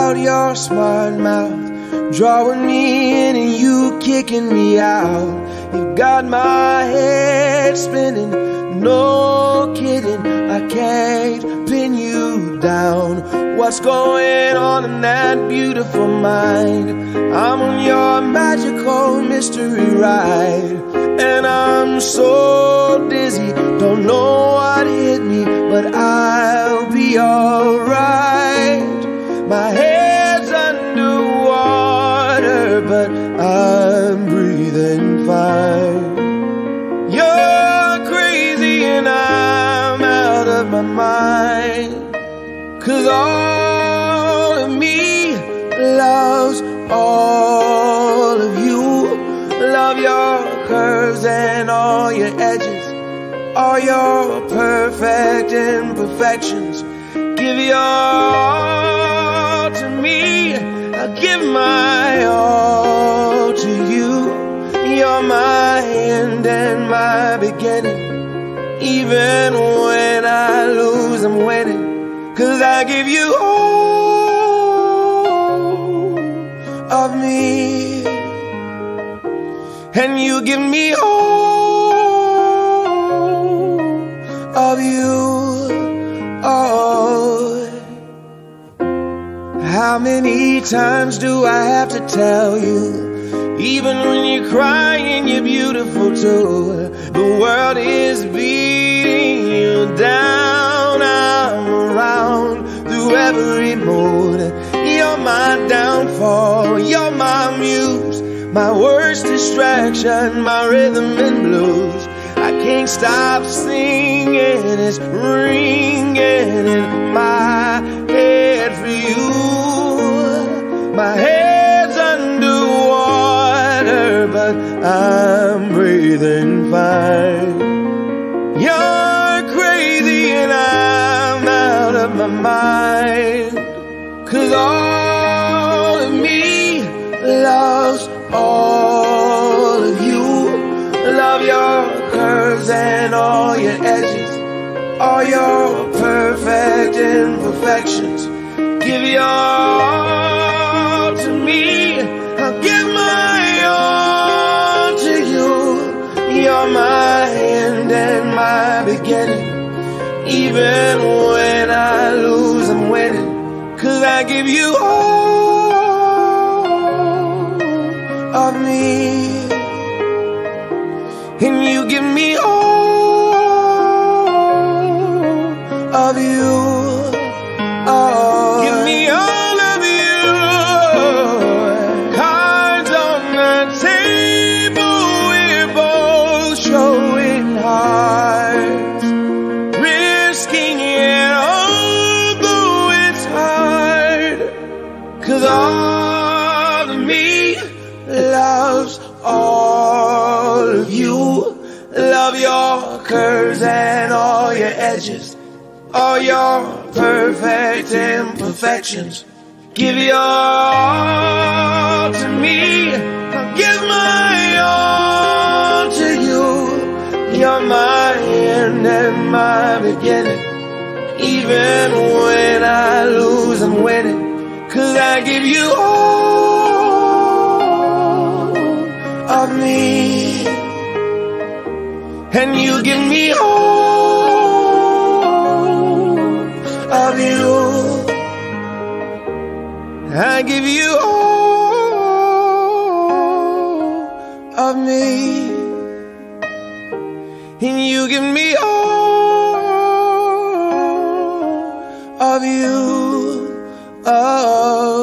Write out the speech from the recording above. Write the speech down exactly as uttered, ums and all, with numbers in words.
out your smart mouth, drawing me in and you kicking me out. You got my head spinning, no kidding, I can't pin you down. What's going on in that beautiful mind? I'm on your magical mystery ride, and I'm so dizzy, don't know what hit me, but I'll be alright. My head's underwater, but I'm breathing fine. You're crazy and I'm out of my mind, 'cause all of me loves all of you. Love your curves and all your edges, all your perfect imperfections. Give your all to me, I'll give my all to you. You're my end and my beginning. Even when I lose, I'm winning, 'cause I give you all of me, and you give me all of you. Oh, how many times do I have to tell you, even when you're crying, you're beautiful too. The world is beating you down, I'm around through every mood. You're my downfall, you're my muse, my worst distraction, my rhythm and blues. I can't stop singing, it's ringing in my head for you. My head's underwater, but I'm breathing fine. You're crazy and I'm out of my mind, 'cause all of me loves all of you. Love your curves and all your edges, all your perfect imperfections. Give your all to me, I'll give my all to you. You're my end and my beginning. Even when I lose, I'm winning, 'cause I give you all of me, and you give me all of you. Oh, give me all of you. Cards on the table, we're both showing hearts, risking it although it's hard, 'cause all of me loves all of you. Love your curves and all your edges, all your perfect imperfections. Give your all to me, I'll give my all to you. You're my end and my beginning. Even when I lose, I'm winning, 'cause I give you all of me, and you give me all of you. I give you all of me, and you give me all of you. Oh.